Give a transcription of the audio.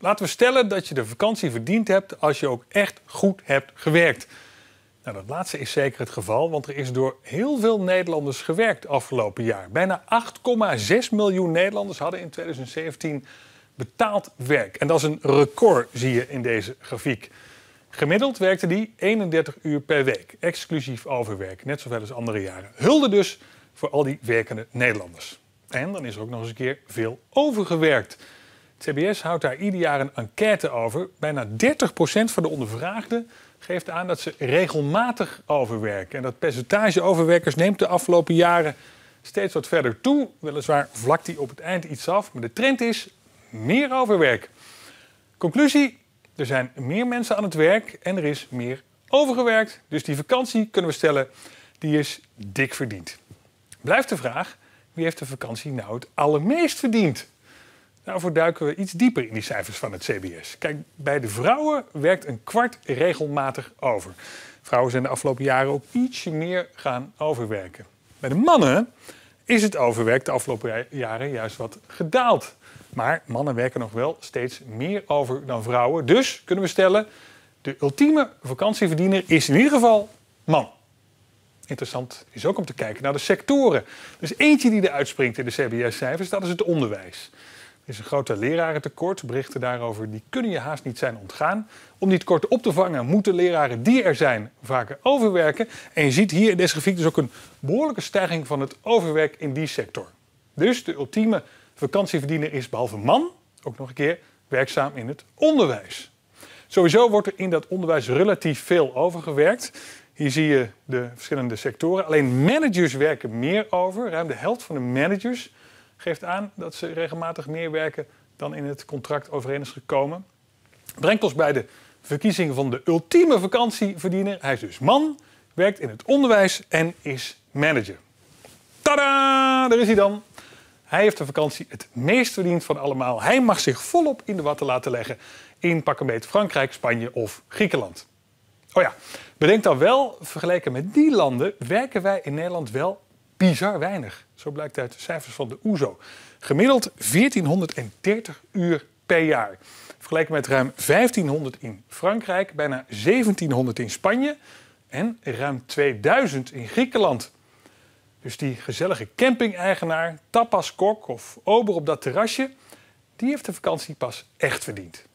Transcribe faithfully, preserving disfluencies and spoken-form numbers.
Laten we stellen dat je de vakantie verdiend hebt als je ook echt goed hebt gewerkt. Nou, dat laatste is zeker het geval, want er is door heel veel Nederlanders gewerkt afgelopen jaar. Bijna acht komma zes miljoen Nederlanders hadden in twintig zeventien betaald werk. En dat is een record, zie je in deze grafiek. Gemiddeld werkte die eenendertig uur per week, exclusief overwerk, net zoveel als andere jaren. Hulde dus voor al die werkende Nederlanders. En dan is er ook nog eens een keer veel overgewerkt. Het C B S houdt daar ieder jaar een enquête over. Bijna dertig procent van de ondervraagden geeft aan dat ze regelmatig overwerken. En dat percentage overwerkers neemt de afgelopen jaren steeds wat verder toe. Weliswaar vlakt die op het eind iets af, maar de trend is meer overwerk. Conclusie, er zijn meer mensen aan het werk en er is meer overgewerkt. Dus die vakantie, kunnen we stellen, die is dik verdiend. Blijft de vraag, wie heeft de vakantie nou het allermeest verdiend? Daarvoor duiken we iets dieper in die cijfers van het C B S. Kijk, bij de vrouwen werkt een kwart regelmatig over. Vrouwen zijn de afgelopen jaren ook ietsje meer gaan overwerken. Bij de mannen is het overwerk de afgelopen jaren juist wat gedaald. Maar mannen werken nog wel steeds meer over dan vrouwen. Dus kunnen we stellen, de ultieme vakantieverdiener is in ieder geval man. Interessant is ook om te kijken naar de sectoren. Er is eentje die eruit springt in de C B S-cijfers, dat is het onderwijs. Er is een grote lerarentekort. Berichten daarover die kunnen je haast niet zijn ontgaan. Om die tekorten op te vangen moeten leraren die er zijn vaker overwerken. En je ziet hier in deze grafiek dus ook een behoorlijke stijging van het overwerk in die sector. Dus de ultieme vakantieverdiener is behalve man ook nog een keer werkzaam in het onderwijs. Sowieso wordt er in dat onderwijs relatief veel overgewerkt. Hier zie je de verschillende sectoren. Alleen managers werken meer over. Ruim de helft van de managers geeft aan dat ze regelmatig meer werken dan in het contract overeen is gekomen. Brengt ons bij de verkiezing van de ultieme vakantieverdiener. Hij is dus man, werkt in het onderwijs en is manager. Tadaa, daar is hij dan. Hij heeft de vakantie het meest verdiend van allemaal. Hij mag zich volop in de watten laten leggen in pak een beet Frankrijk, Spanje of Griekenland. Oh ja, bedenk dan wel, vergeleken met die landen werken wij in Nederland wel bizar weinig. Zo blijkt uit de cijfers van de O E S O. Gemiddeld veertienhonderddertig uur per jaar. Vergeleken met ruim vijftienhonderd in Frankrijk, bijna zeventienhonderd in Spanje en ruim tweeduizend in Griekenland. Dus die gezellige camping-eigenaar, tapaskok of ober op dat terrasje, die heeft de vakantie pas echt verdiend.